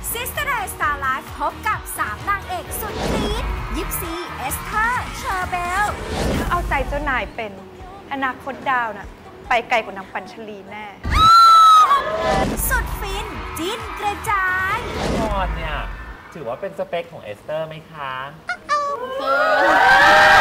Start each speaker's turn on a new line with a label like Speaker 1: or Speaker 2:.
Speaker 1: Sister Star Life พบกับ 3 นางเอกสุดกรี๊ดยิปซีเอสเธอร์เชอร์เบล
Speaker 2: ถ้าเอาใจเจ้านายเป็นอนาคตดาวน่ะไปไกลกว่านางปัญชลีแน่
Speaker 1: สุดฟินจิ้นกระจาย
Speaker 3: พรเนี่ยถือว่าเป็นสเปคของเอสเตอร์ไหมคะ